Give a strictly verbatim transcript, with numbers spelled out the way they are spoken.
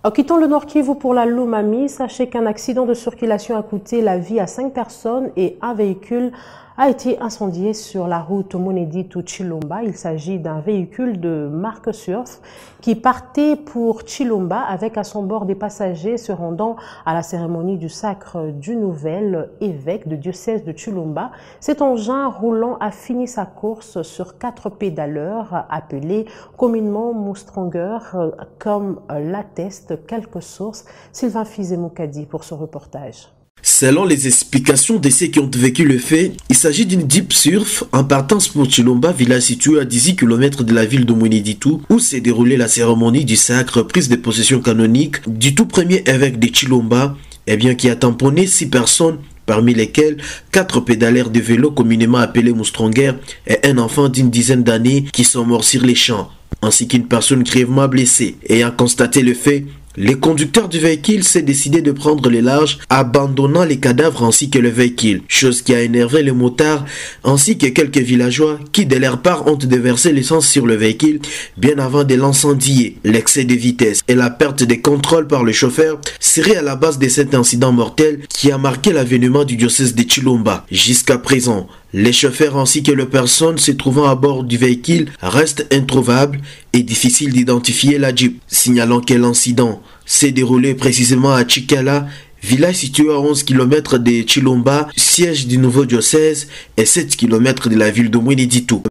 En quittant le Nord Kivu pour la Lomami, sachez qu'un accident de circulation a coûté la vie à cinq personnes et un véhicule a été incendié sur la route Monedi-Chilomba. Il s'agit d'un véhicule de marque Surf qui partait pour Chilomba avec à son bord des passagers se rendant à la cérémonie du sacre du nouvel évêque de diocèse de Chilomba. Cet engin roulant a fini sa course sur quatre pédaleurs appelés communément Moustranger, comme l'attestent quelques sources. Sylvain Fizé-Moukadi pour ce reportage. Selon les explications de ceux qui ont vécu le fait, il s'agit d'une Deep Surf en partance pour Chilomba, village situé à dix kilomètres de la ville de Mweneditu, où s'est déroulée la cérémonie du sacre, prise de possession canonique du tout premier évêque de Chilomba, et bien qui a tamponné six personnes, parmi lesquelles quatre pédalaires de vélo communément appelés Moustranger et un enfant d'une dizaine d'années qui sont morts sur les champs, ainsi qu'une personne grièvement blessée. Ayant constaté le fait, le conducteur du véhicule s'est décidé de prendre les larges, abandonnant les cadavres ainsi que le véhicule, chose qui a énervé les motards ainsi que quelques villageois qui de leur part ont déversé l'essence sur le véhicule bien avant de l'incendier. L'excès de vitesse et la perte de contrôle par le chauffeur seraient à la base de cet incident mortel qui a marqué l'avènement du diocèse de Chilomba. Jusqu'à présent, les chauffeurs ainsi que les personnes se trouvant à bord du véhicule restent introuvables et difficiles d'identifier la Jeep, signalant que l'incident s'est déroulé précisément à Chikala, village situé à onze kilomètres de Chilomba, siège du nouveau diocèse, et sept kilomètres de la ville de Mweneditu.